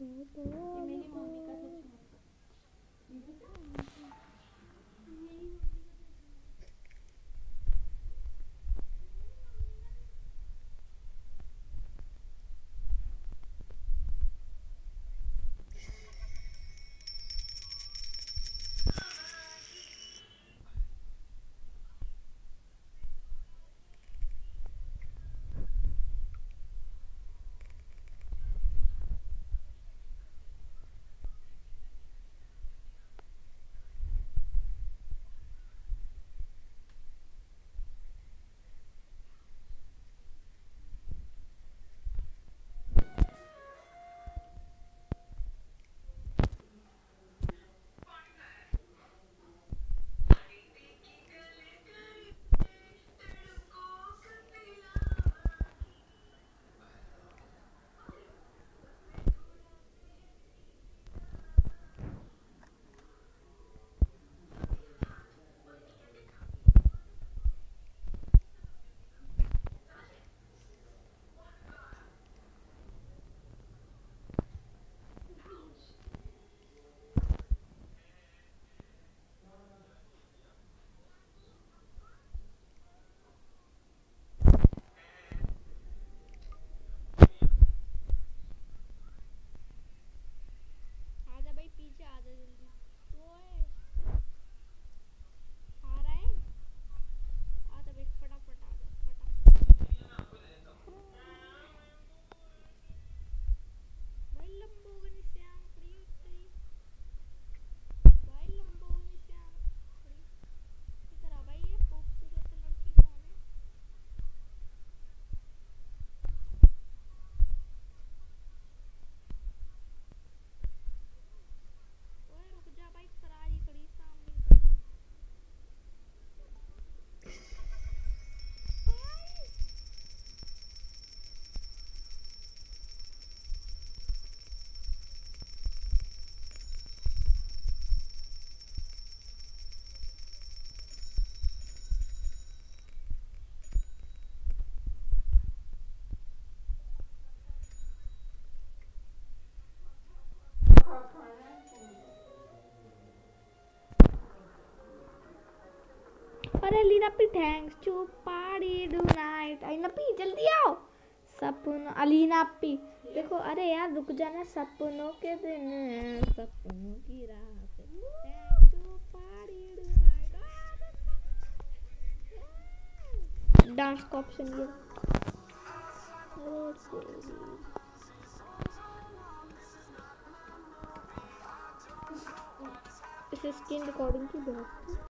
ये मेरी मम्मी का था। आजा भाई पीछे आजा जल्दी तो है आ रहा है आजा भाई फटाफट आजा भाई लंबोगनी से आम खड़ी उतरी भाई लंबोगनी से आम खड़ी इधर आ भाई ये खूबसूरत लड़की कौन है ओए रुक जा भाई फरारी खड़ी सामने अरे लीना पी थैंक्स टू पार्टी टुनाइट आई ना पी जल्दी आओ सपनों अलीना पी देखो अरे यार रुक जाना सपनों के दिन सपनों की रात thanks to party tonight dance का ऑप्शन ये इस स्क्रीन रिकॉर्डिंग की बहुत